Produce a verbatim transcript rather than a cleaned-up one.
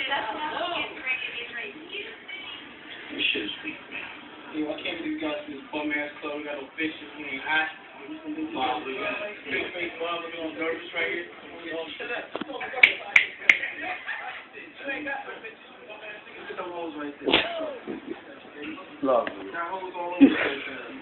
This shit is weak, man. Yo, I can't believe you guys do this bum ass club. We got no bitches. We ain't hot. Wow, we got Big face mom looking all nervous right here. Oh, shut up. You ain't got no bitches. Look at the hoes right there. lovely. Got hoes all over the place.